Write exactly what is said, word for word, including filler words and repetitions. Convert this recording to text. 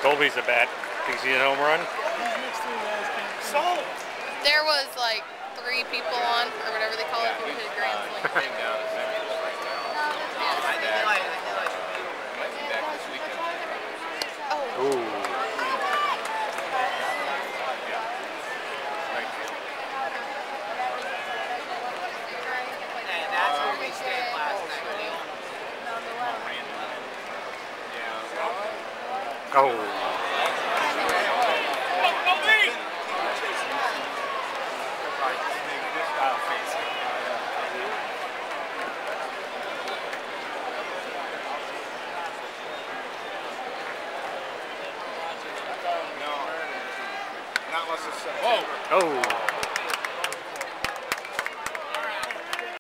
Colby's a bat. Think he's a home run? Sold. There was like three people on, or whatever they call it, who hit a grand slam. Oh. Ooh. And that's where we stayed last night. Oh. Whoa. Oh.